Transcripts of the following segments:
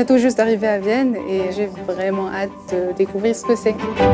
tout juste arrivée à Vienne et j'ai vraiment hâte de découvrir ce que c'est.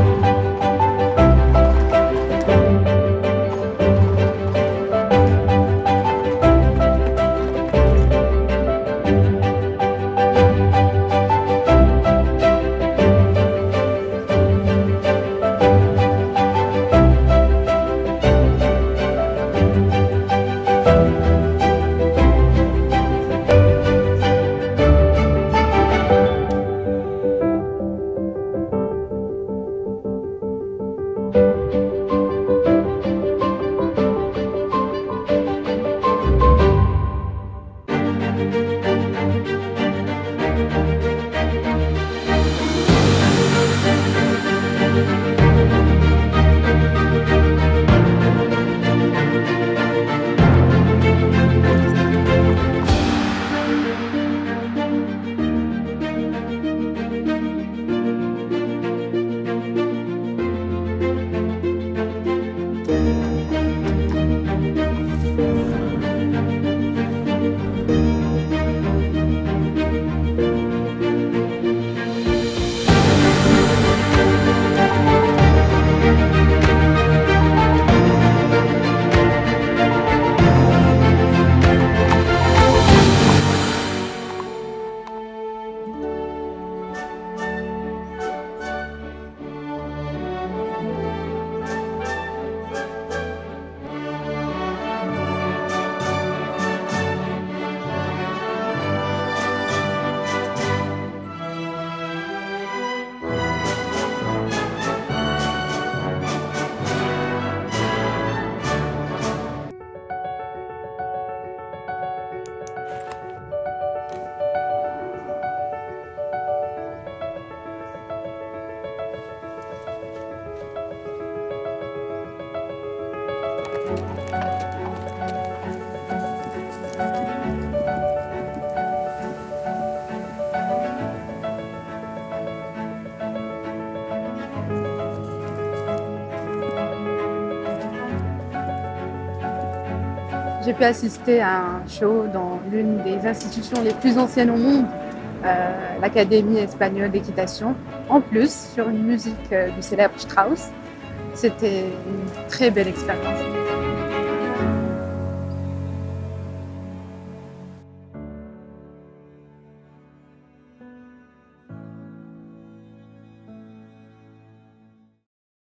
J'ai pu assister à un show dans l'une des institutions les plus anciennes au monde, l'Académie espagnole d'équitation, en plus sur une musique du célèbre Strauss. C'était une très belle expérience.